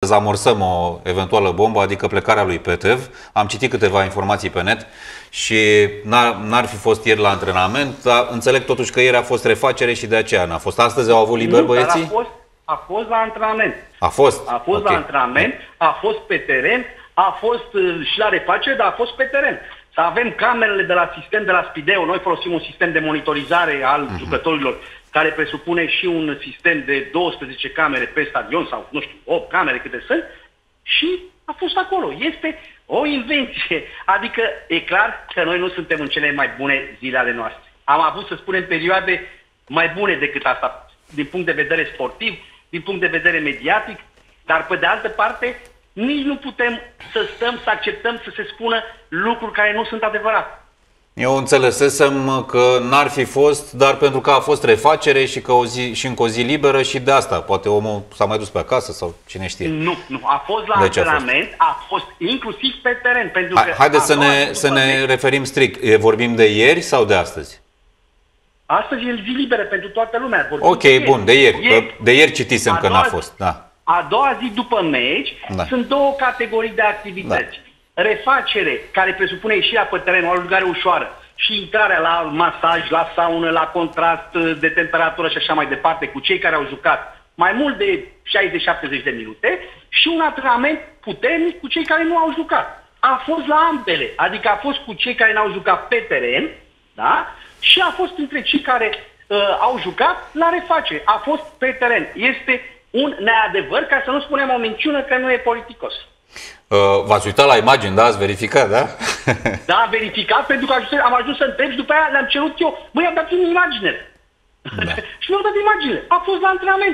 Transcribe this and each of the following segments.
dezamorsăm o eventuală bombă, adică plecarea lui Petev. Am citit câteva informații pe net și n-ar fi fost ieri la antrenament, dar înțeleg totuși că ieri a fost refacere și de aceea n-a fost. Astăzi au avut liber băieții? A fost la antrenament. A fost? A fost la antrenament, a fost pe teren, a fost și la refacere, dar a fost pe teren. Să avem camerele de la sistem, de la Spideo. Noi folosim un sistem de monitorizare al jucătorilor care presupune și un sistem de 12 camere pe stadion sau, nu știu, 8 camere câte sunt și a fost acolo. Este o invenție. Adică e clar că noi nu suntem în cele mai bune zile ale noastre. Am avut, să spunem, perioade mai bune decât asta, din punct de vedere sportiv, din punct de vedere mediatic, dar pe de altă parte nici nu putem să stăm, să acceptăm să se spună lucruri care nu sunt adevărate. Eu înțelesesem că n-ar fi fost, dar pentru că a fost refacere și că și încă o zi liberă și de asta. Poate omul s-a mai dus pe acasă sau cine știe. Nu. A fost la antrenament, a fost inclusiv pe teren. Pentru că haideți să ne referim strict. Vorbim de ieri sau de astăzi? Astăzi e zi liberă pentru toată lumea. Ok, bun, de ieri. De ieri citisem că n-a fost. Da. A doua zi după meci sunt două categorii de activități. Refacere, care presupune ieșirea pe teren, o alugare ușoară, și intrarea la masaj, la saună, la contrast de temperatură și așa mai departe, cu cei care au jucat mai mult de 60-70 de minute, și un antrenament puternic cu cei care nu au jucat. A fost la ambele, adică a fost cu cei care n-au jucat pe teren, da? Și a fost între cei care au jucat la refacere. A fost pe teren. Este un neadevăr, ca să nu spunem o minciună, că nu e politicos. V-ați uitat la imagini, da? Ați verificat, da? Da, am verificat, pentru că am ajuns să întreb și după aia le-am cerut eu. Măi, am dat în imaginele. Da. Și mi-au dat imaginele. A fost la antrenament.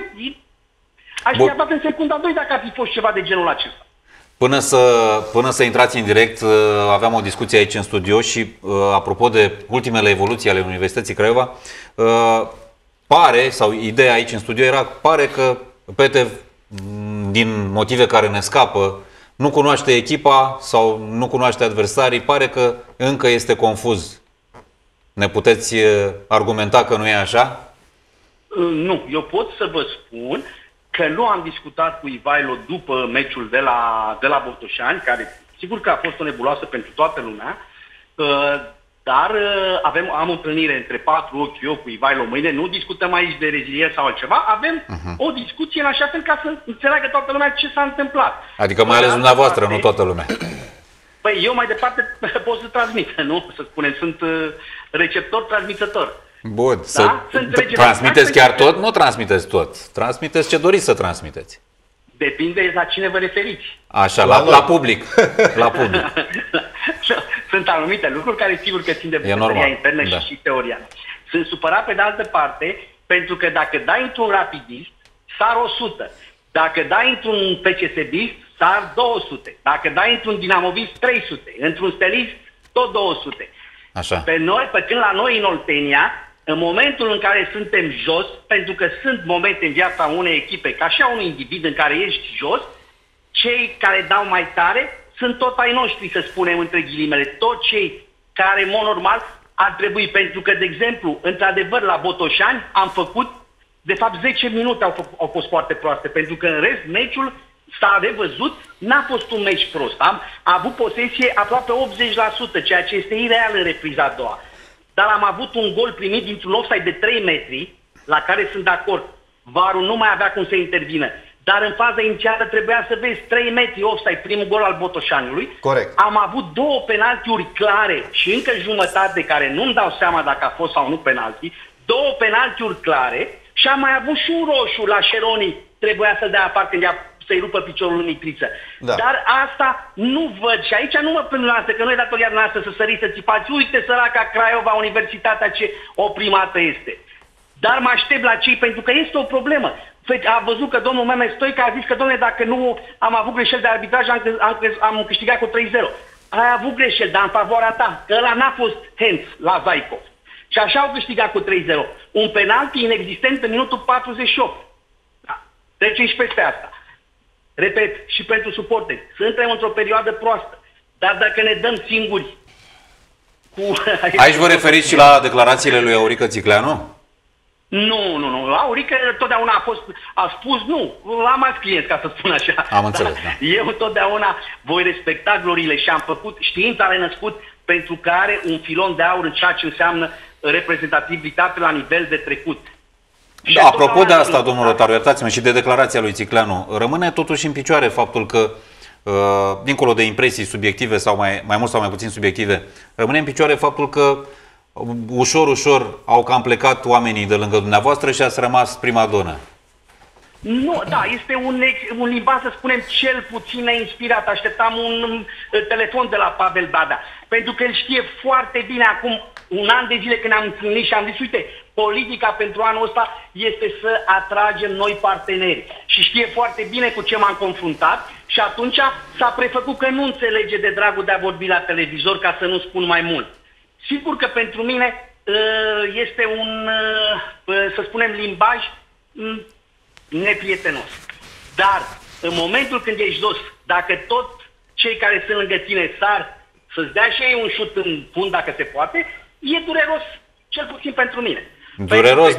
Aș fi dat în secunda 2 dacă ar fi fost ceva de genul acesta. Până să intrați în direct, aveam o discuție aici în studio și apropo de ultimele evoluții ale Universității Craiova, pare, sau ideea aici în studio era, pare că Petev, din motive care ne scapă, nu cunoaște echipa sau nu cunoaște adversarii, pare că încă este confuz. Ne puteți argumenta că nu e așa? Nu, eu pot să vă spun că nu am discutat cu Ivailo după meciul de la Botoșani, care sigur că a fost o nebuloasă pentru toată lumea, dar am o întâlnire între patru ochi, eu cu Ivailo mâine, nu discutăm aici de reziliere sau altceva, avem o discuție în așa fel ca să înțeleagă toată lumea ce s-a întâmplat. Adică mai ales dumneavoastră, nu toată lumea. Păi eu mai departe pot să transmit, nu? Să spunem, sunt receptor-transmițător. Bun, da? Transmiteți chiar tot? Nu transmiteți tot. Transmiteți ce doriți să transmiteți. Depinde la cine vă referiți. Așa, la public. La public. Sunt anumite lucruri care sigur că țin de bucătăria internă și teoria. Sunt supărat pe de altă parte, pentru că dacă dai într-un rapidist, sar 100. Dacă dai într-un PCSB-ist, sar 200. Dacă dai într-un dinamovist, 300. Într-un stelist, tot 200. Așa. Pe când la noi în Oltenia, în momentul în care suntem jos, pentru că sunt momente în viața unei echipe, ca și a unui individ în care ești jos, cei care dau mai tare sunt tot ai noștri, să spunem între ghilimele, tot cei care, în mod normal, ar trebui, pentru că, de exemplu, într-adevăr, la Botoșani am făcut, de fapt, 10 minute au fost foarte proaste, pentru că, în rest, meciul s-a revăzut, n-a fost un meci prost. Am avut posesie aproape 80%, ceea ce este ireal în repriza a doua. Dar am avut un gol primit dintr-un offside de 3 metri, la care sunt de acord. VAR-ul nu mai avea cum să intervină. Dar în faza inițială trebuia să vezi 3 metri offside, primul gol al Botoșaniului. Corect. Am avut 2 penaltiuri clare și încă jumătate, care nu-mi dau seama dacă a fost sau nu penalti. 2 penaltiuri clare și am mai avut și un roșu la Șeroni. Trebuia să dea aparte, să-i rupă piciorul în Mitriță. Da. Dar asta nu văd și aici nu mă plâng la asta, că nu e datoria noastră să săriți, să țipați. Uite, săraca Craiova, universitatea ce oprimată este. Dar mă aștept la cei, pentru că este o problemă. A văzut că domnul Meme Stoica a zis că, domnule, dacă nu am avut greșeli de arbitraj, am câștigat cu 3-0. Ai avut greșeli, dar în favoarea ta, că ăla n-a fost hands la Zaikov. Și așa au câștigat cu 3-0. Un penalti inexistent în minutul 48. Da. Trecem și peste asta. Repet, și pentru suporteri, suntem într-o perioadă proastă, dar dacă ne dăm singuri cu... Aici vă referiți și la declarațiile lui Aurică Țicleanu? Nu. Aurică totdeauna a spus nu. Am alți clienți, ca să spun așa. Am înțeles, da. Eu totdeauna voi respecta gloriile și am făcut, știința a născut pentru că are un filon de aur în ceea ce înseamnă reprezentativitate la nivel de trecut. Da, apropo de asta, domnul Rotaru, iertați-mă, și de declarația lui Țicleanu, rămâne totuși în picioare faptul că, dincolo de impresii subiective sau mai mult sau mai puțin subiective, rămâne în picioare faptul că ușor au cam plecat oamenii de lângă dumneavoastră și ați rămas prima donă. Nu, da, este un limbaj, să spunem, cel puțin neinspirat. Așteptam un telefon de la Pavel Badea, pentru că el știe foarte bine acum un an de zile când ne-am întâlnit și am zis, uite, politica pentru anul ăsta este să atragem noi parteneri. Și știe foarte bine cu ce m-am confruntat și atunci s-a prefăcut că nu înțelege de dragul de a vorbi la televizor, ca să nu spun mai mult. Sigur că pentru mine este un, să spunem, limbaj neprietenos. Dar în momentul când ești jos, dacă tot cei care sunt lângă tine sar să-ți dea și ei un șut în fund dacă se poate, e dureros, cel puțin pentru mine. Dureros,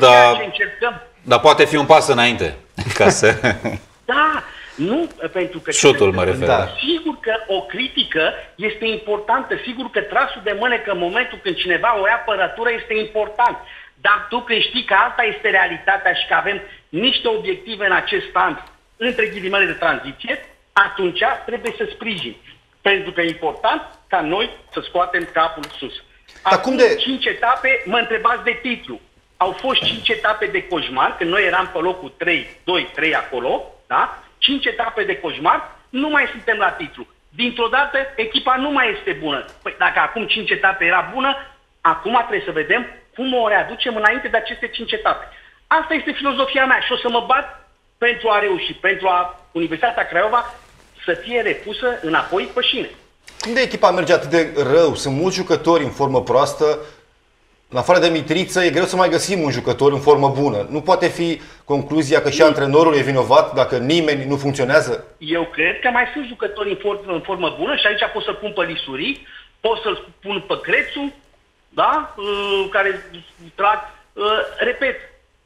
dar poate fi un pas înainte. Ca să... Da, nu, pentru că... Șutul mă refer. Da. Sigur că o critică este importantă, sigur că trasul de mânecă în momentul când cineva o ia apărătură este important. Dar tu când știi că asta este realitatea și că avem niște obiective în acest an, între ghilimele de tranziție, atunci trebuie să sprijini. Pentru că e important ca noi să scoatem capul sus. Acum 5 etape, mă întrebați de titlu. Au fost 5 etape de coșmar, când noi eram pe locul 2-3 acolo, da? 5 etape de coșmar, nu mai suntem la titlu. Dintr-o dată, echipa nu mai este bună. Păi dacă acum 5 etape era bună, acum trebuie să vedem cum o readucem înainte de aceste 5 etape. Asta este filozofia mea și o să mă bat pentru a reuși, pentru a Universitatea Craiova să fie repusă înapoi pe șine. Cum de echipa merge atât de rău? Sunt mulți jucători în formă proastă. În afară de Mitriță, e greu să mai găsim un jucător în formă bună. Nu poate fi concluzia că și antrenorul e vinovat dacă nimeni nu funcționează? Eu cred că mai sunt jucători în formă bună și aici pot să pun pe Lisuri, pot să-l pun pe Crețu, da? Care trag. Repet,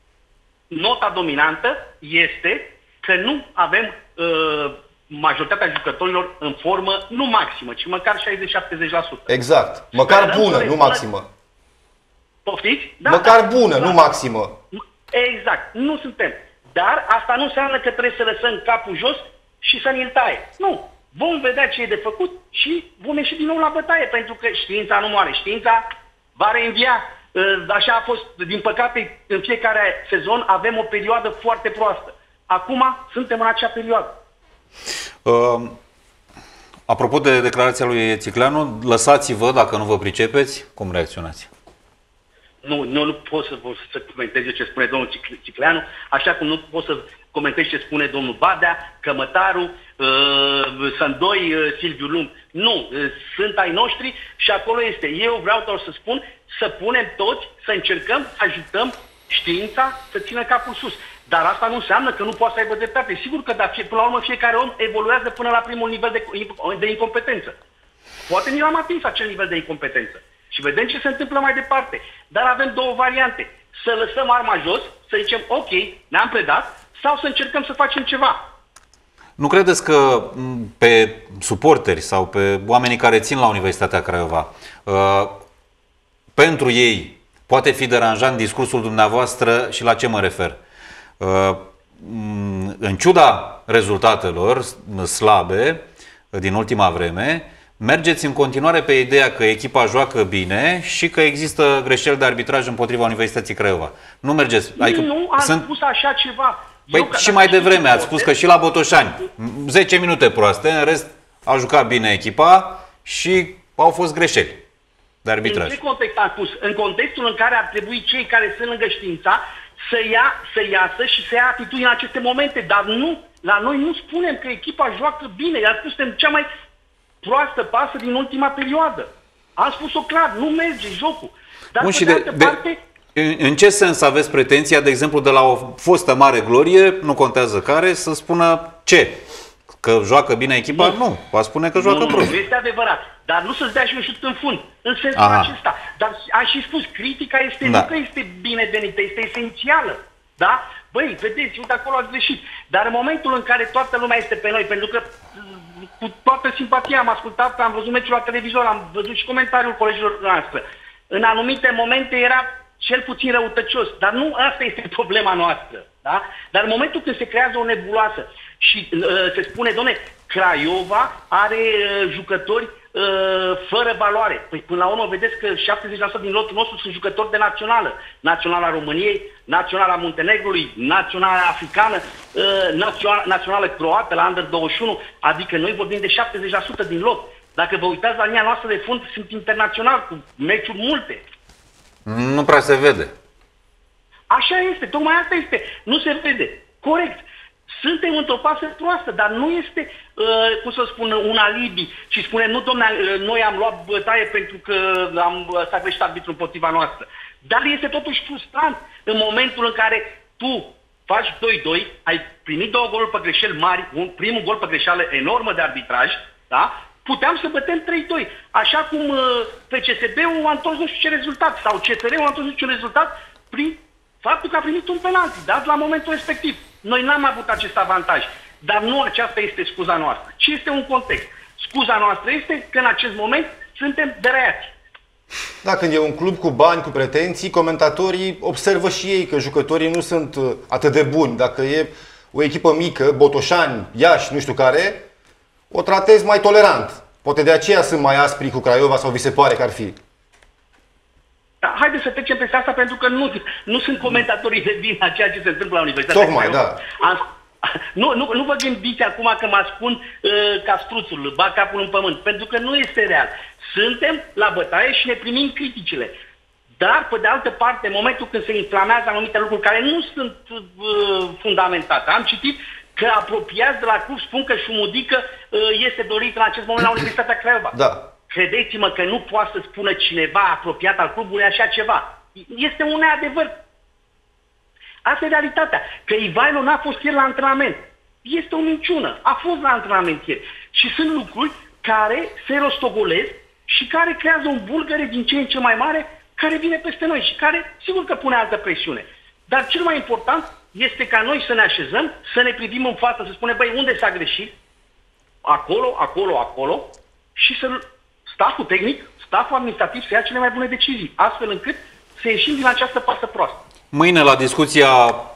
nota dominantă este că nu avem majoritatea jucătorilor în formă nu maximă, ci măcar 60-70%. Exact. Măcar bună, nu maximă. Poftiți? Da, măcar bună, nu maximă. Exact. Nu suntem. Dar asta nu înseamnă că trebuie să lăsăm capul jos și să ne-l taie. Nu. Vom vedea ce e de făcut și vom ieși din nou la bătaie, pentru că știința nu moare. Știința va reînvia. Așa a fost, din păcate, în fiecare sezon avem o perioadă foarte proastă. Acum suntem în acea perioadă. Apropo de declarația lui Țicleanu, lăsați-vă, dacă nu vă pricepeți, cum reacționați? Nu pot să comentez ce spune domnul Țicleanu, așa cum nu pot să comentez ce spune domnul Badea, Cămătaru, Sândoi, Silviu Lung. Nu, sunt ai noștri și acolo este. Eu vreau doar să spun să punem toți, să încercăm să ajutăm știința să țină capul sus. Dar asta nu înseamnă că nu poate să aibă dreptate. Sigur că, dar până la urmă, fiecare om evoluează până la primul nivel de incompetență. Poate nu am atins acel nivel de incompetență. Și vedem ce se întâmplă mai departe. Dar avem două variante. Să lăsăm arma jos, să zicem, ok, ne-am predat, sau să încercăm să facem ceva. Nu credeți că pe suporteri sau pe oamenii care țin la Universitatea Craiova, pentru ei poate fi deranjant discursul dumneavoastră și la ce mă refer? În ciuda rezultatelor slabe din ultima vreme, mergeți în continuare pe ideea că echipa joacă bine și că există greșeli de arbitraj împotriva Universității Craiova. Nu mergeți. Adică nu am spus așa ceva. Păi și mai devreme ați spus că și la Botoșani 10 minute proaste, în rest a jucat bine echipa și au fost greșeli de arbitraj. În ce context am spus? În contextul în care ar trebui cei care sunt lângă știința să iasă și să ia atitudine în aceste momente. Dar nu, la noi nu spunem că echipa joacă bine. I-am spus că suntem cea mai proastă pasă din ultima perioadă. Am spus-o clar, nu merge jocul. Dar bun, pe de altă parte... În ce sens aveți pretenția, de exemplu, de la o fostă mare glorie, nu contează care, să spună ce? că joacă bine echipa? Nu. Va spune că joacă prost. Nu este adevărat. Dar nu să-ți dea și un șut în fund. În sensul acesta. Dar am și spus, critica este nu că este binevenită, este esențială. Da? Băi, vedeți, uite, acolo ați greșit. Dar în momentul în care toată lumea este pe noi, pentru că cu toată simpatia am ascultat, am văzut meciul la televizor, am văzut și comentariul colegilor noastre. În anumite momente era cel puțin răutăcios, dar nu asta este problema noastră. Da? Dar în momentul când se creează o nebuloasă și se spune, dom'le, Craiova are jucători fără valoare. Păi până la urmă vedeți că 70% din lotul nostru sunt jucători de națională. Naționala României, Naționala Muntenegrului, Naționala Africană, Națională Croată la Under 21, adică noi vorbim de 70% din lot. Dacă vă uitați la linia noastră de fund, sunt internațional cu meciuri multe. Nu prea se vede. Așa este, tocmai asta este. Nu se vede. Corect. Suntem într-o pasă proastă, dar nu este, cum să spun, un alibi. Și spunem, nu, domnule, noi am luat bătaie pentru că s-a greșit arbitrul împotriva noastră. Dar este totuși frustrant în momentul în care tu faci 2-2, ai primit 2 goluri pe greșeli mari, primul gol pe greșeală enormă de arbitraj, da? Puteam să bătem 3-2. Așa cum PCSB-ul a întors nu știu ce rezultat, sau CSR-ul a întors nu știu ce rezultat, prin faptul că a primit un penalti dat la momentul respectiv. Noi n-am avut acest avantaj, dar nu aceasta este scuza noastră, ci este un context. Scuza noastră este că în acest moment suntem dereați. Da, când e un club cu bani, cu pretenții, comentatorii observă și ei că jucătorii nu sunt atât de buni. Dacă e o echipă mică, Botoșani, Iași, nu știu care, o tratezi mai tolerant. Poate de aceea sunt mai aspri cu Craiova sau vi se pare că ar fi? Haideți să trecem peste asta pentru că nu sunt comentatorii de vină a ceea ce se întâmplă la Universitatea Tocmai, da. Nu vă gândiți acum că mă ascund ca struțul, bag capul în pământ, pentru că nu este real. Suntem la bătaie și ne primim criticile. Dar, pe de altă parte, în momentul când se inflamează anumite lucruri care nu sunt fundamentate, am citit că apropiați de la club spun că Șumudică este dorit în acest moment la Universitatea Craiova. Da. Credeți-mă că nu poate să spună cineva apropiat al clubului așa ceva. Este un neadevăr. Asta e realitatea. Că Ivailo n-a fost ieri la antrenament. Este o minciună. A fost la antrenament ieri. Și sunt lucruri care se rostogolesc și care creează un bulgăre din ce în ce mai mare care vine peste noi și care, sigur că pune altă presiune. Dar cel mai important este ca noi să ne așezăm, să ne privim în față, să spunem, băi, unde s-a greșit? Acolo și să staful tehnic, staful administrativ să ia cele mai bune decizii, astfel încât să ieșim din această pasă proastă. Mâine la discuția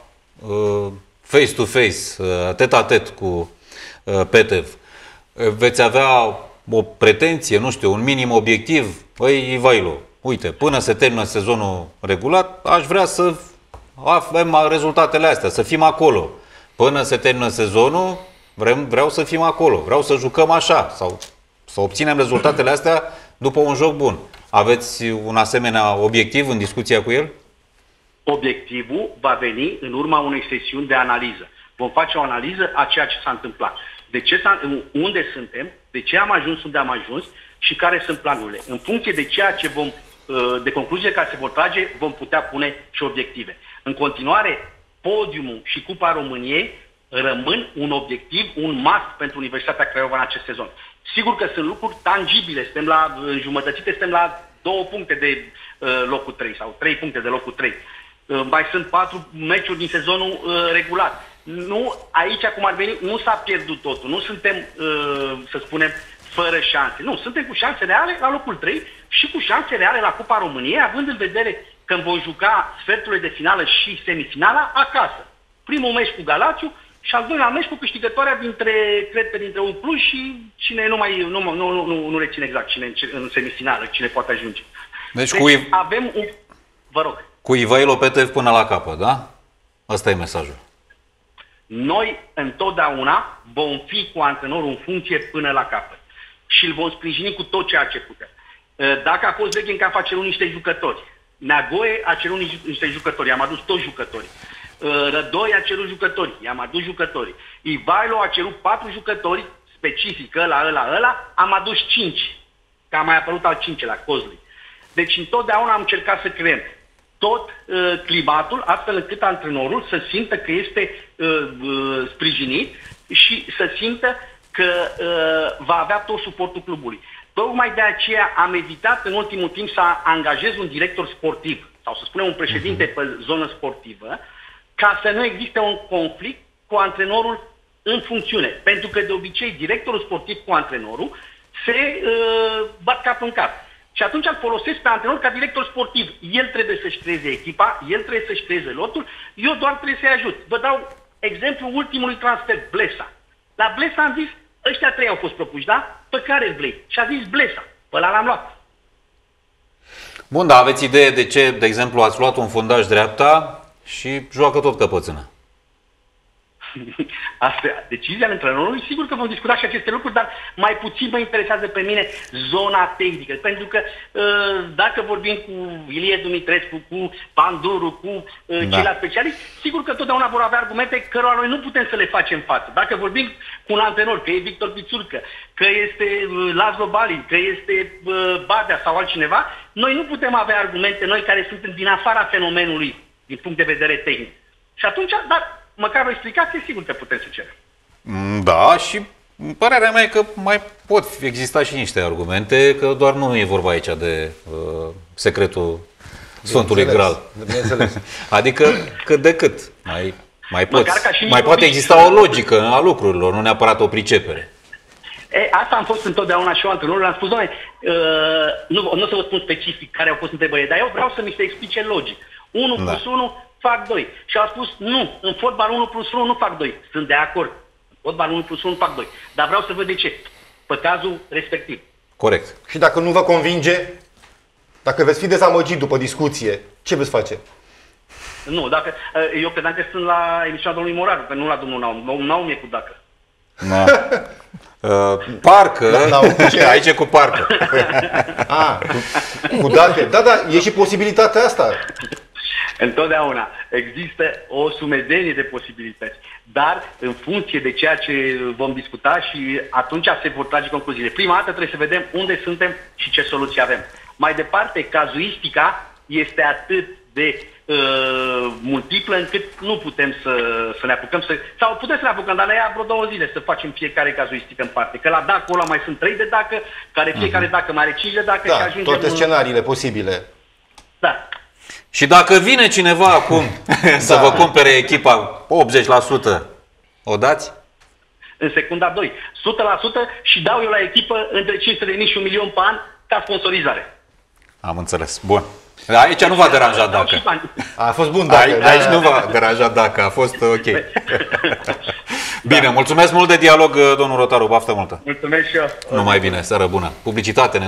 face-to-face, tet-a-tet cu Petev, veți avea o pretenție, nu știu, un minim obiectiv? Băi, Ivailo, uite, până se termină sezonul regulat, aș vrea să avem rezultatele astea, să fim acolo. Până se termină sezonul, vreau să fim acolo, vreau să jucăm așa, sau să obținem rezultatele astea după un joc bun. Aveți un asemenea obiectiv în discuția cu el? Obiectivul va veni în urma unei sesiuni de analiză. Vom face o analiză a ceea ce s-a întâmplat. Unde suntem, de ce am ajuns unde am ajuns și care sunt planurile. În funcție de ceea ce de concluzie care se vor trage, vom putea pune și obiective. În continuare, podiumul și Cupa României rămân un obiectiv, un must pentru Universitatea Craiova în acest sezon. Sigur că sunt lucruri tangibile, suntem la înjumătățite, suntem la 2 puncte de locul 3 sau 3 puncte de locul 3. Mai sunt 4 meciuri din sezonul regulat. Nu, aici, cum ar veni, nu s-a pierdut totul. Nu suntem, să spunem, fără șanse. Nu, suntem cu șanse reale la locul 3 și cu șanse reale la Cupa României, având în vedere că vom juca sferturile de finală și semifinala acasă. Primul meci cu Galațiu și al doilea meci cu câștigătoarea dintre un Cluj și cine nu rețin exact cine în semifinală, cine poate ajunge. Deci avem un... Vă rog. Cu Ivailo Petev până la capăt, da? Asta e mesajul. Noi întotdeauna vom fi cu antrenorul în funcție până la capăt. Și îl vom sprijini cu tot ceea ce putem. Dacă a fost Veghenca, a cerut niște jucători. Neagoe a cerut niște jucători. I-am adus toți jucătorii. Rădoi a cerut jucători. I-am adus jucătorii. Ivailo a cerut 4 jucători specific, ăla. Am adus 5. Că a mai apărut al 5-lea, Cozli. Deci întotdeauna am încercat să creăm tot climatul, astfel încât antrenorul să simtă că este sprijinit și să simtă că va avea tot suportul clubului. Tocmai de aceea am evitat în ultimul timp să angajez un director sportiv sau să spunem un președinte pe zonă sportivă, ca să nu existe un conflict cu antrenorul în funcțiune. Pentru că de obicei directorul sportiv cu antrenorul se bat cap în cap. Și atunci îl folosesc pe antrenor ca director sportiv. El trebuie să-și creeze echipa, el trebuie să-și creeze lotul, eu doar trebuie să-i ajut. Vă dau exemplu ultimului transfer, Blesa. La Blesa am zis, ăștia 3 au fost propuși, da? Pe care îl vrei? Și a zis Blesa. Pe ăla l-am luat. Bun, dar aveți idee de ce, de exemplu, ați luat un fundaș dreapta și joacă tot căpățână? Asta, decizia antrenorului, sigur că vom discuta și aceste lucruri, dar mai puțin mă interesează pe mine zona tehnică. Pentru că dacă vorbim cu Ilie Dumitrescu, cu Panduru, cu ceilalți specialiști, sigur că totdeauna vor avea argumente cărora noi nu putem să le facem față. Dacă vorbim cu un antrenor, că e Victor Pițurcă, că este Laszlo Balin, că este Badea sau altcineva, noi nu putem avea argumente, noi care suntem din afara fenomenului din punct de vedere tehnic. Și atunci, dar măcar o explicație, sigur că putem să cerem. Da, și părerea mea e că mai pot exista și niște argumente, că doar nu e vorba aici de secretul Sfântului Graal. Adică cât de cât. Mai poate exista o logică a lucrurilor, nu neapărat o pricepere. Asta am fost întotdeauna și eu antrenorul, am spus, doamne, nu o să vă spun specific care au fost întrebările, dar eu vreau să mi se explice logic. 1 plus 1 fac 2. Și au spus, nu, în fotbal 1 plus 1 nu fac 2. Sunt de acord. În fotbal 1 plus 1 fac 2. Dar vreau să văd de ce. Pe cazul respectiv. Corect. Și dacă nu vă convinge, dacă veți fi dezamăgit după discuție, ce veți face? Nu, dacă, eu credeam că sunt la emisiunea domnului Moraru, că nu la domnul Naum. Domnul Naum e cu dacă. Da. Parcă, aici e cu parcă. Cu dacă. Da, e și posibilitatea asta. Întotdeauna există o sumedenie de posibilități, dar în funcție de ceea ce vom discuta și atunci se vor trage concluziile. Prima dată trebuie să vedem unde suntem și ce soluții avem. Mai departe, cazuistica este atât de multiplă încât nu putem să ne apucăm sau putem să ne apucăm, dar ne ia vreo 2 zile să facem fiecare cazuistică în parte. Că la dacă ăla mai sunt 3 de dacă, care fiecare dacă mai are 5 de dacă și ajungem toate scenariile posibile. Da. Și dacă vine cineva acum să vă cumpere echipa 80%, o dați? În secunda 2. 100% și dau eu la echipă între 500.000 și 1 milion pe an ca sponsorizare. Am înțeles. Bun. Aici nu v-a deranjat dacă. A fost bun dacă. Aici nu v-a deranjat dacă. A fost ok. Bine, mulțumesc mult de dialog, domnul Rotaru. Baftă multă. Mulțumesc și eu. Numai bine. Seară bună. Publicitate.